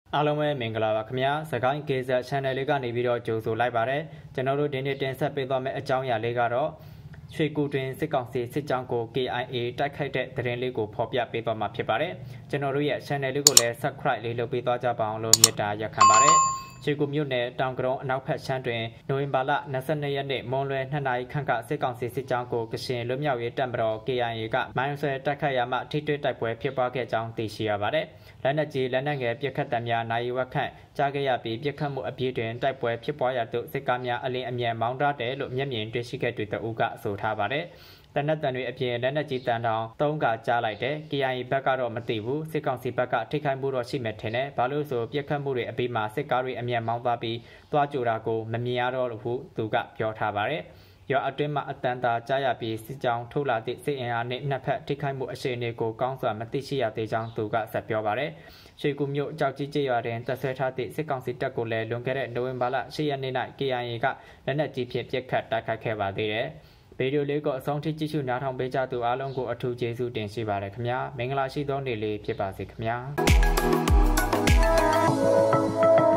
အားလုံးပဲမင်္ဂလာပါခင်ဗျာစကိုင်းကေဇက် channel လေးကနေပြီးတော့ကြိုဆိုလိုက်ပါတယ်ကျွန်တော်တို့ဒီနေ့တင်ဆက်ပေးသွားမယ့်အကြောင်းအရာလေးကတော့ရွှေကူတွင်စစ်ကောင်စီစစ်ကြောင်းကို KIA တိုက်ခိုက်တဲ့သတင်းလေးကိုဖော်ပြပေးသွားမှာဖြစ်ပါတယ်ကျွန်တော်တို့ရဲ့ channel လေးကိုလည်း subscribe လေးလုပ်ပေးသွားကြပါအောင်လို့မေတ္တာရက်ခံပါတယ်ရွှေကူမြို့နယ်တောင်ကရုံအနောက်ဘက်ချမ်းတွင်နိုဝင်ဘာလ22ရက်နေ့မွန်လွယ်2နာရီခန့်ကစစ်ကောင်စီစစ်ကြောင်းကိုကရှင်လွတ်မြောက်ရေးတပ်မတော် KIA ကမိုင်းဆွဲတိုက်ခိုက်ရမှထိတွေ့တိုက်ပွဲဖြစ်ပွားခဲ့ကြောင်းသိရှိရပါတယ်လက်နက်ကြီးလက်နက်ငယ်ပစ်ခတ်တပ်များနိုင်ဝက်ခန့်ကြားခဲ့ရပြီးပစ်ခတ်မှုအပြည့်တွင်တိုက်ပွဲဖြစ်ပွားရသို့စစ်ကားများအလင်းအမြန်မောင်းထားတယ်လို့မျက်မြင်တွေ့ရှိခဲ့သူတအုပ်ကဆိုထားပါတယ်တနက်တန်တွေအပြင်လက်နက်ကြီးတန်တောင်3ကကြားလိုက်တယ် KIA ဘက်ကတော့မသိဘူးစစ်ကောင်စီဘက်ကထိခိုက်မှုတော့ရှိမှထင်တယ်ဘာလို့ဆိုပြစ်ခတ်မှုတွေအပြီးမှာစစ်ကားတွေအမြန်မောင်းသွားပြီးသွားကြိုတာကိုမမြင်ရတော့လို့သူကပြောထားပါတယ်ရွာအတွင်းမှာအတန်တာကြားရပြီးစစ်ကြောင်းထုတ်လာသည့်စစ်အင်အားနဲ့နှစ်ဖက်ထိခိုက်မှုအခြေအနေကိုကောင်းစွာမသိရှိရသေးကြောင်းသူကဆက်ပြောပါတယ်ရွှေကူမြို့ကြောက်ကြီးကျေးရွာတွင်တပ်ဆွဲထားသည့်စစ်ကောင်စီတပ်ကိုလည်းလွန်ခဲ့တဲ့နိုဝင်ဘာလ10ရက်နေ့၌ KIA ကလက်နက်ကြီးဖြင့်ပစ်ခတ်တိုက်ခိုက်ခဲ့ပါသေးတယ်ဗီဒီယိုလေးကိုအဆုံးထိကြည့်ရှုနားထောင်ပေးကြသူအားလုံးကိုအထူးကျေးဇူးတင်ရှိပါတယ်ခင်ဗျာမင်္ဂလာရှိသောနေ့လေးဖြစ်ပါစေခင်ဗျာ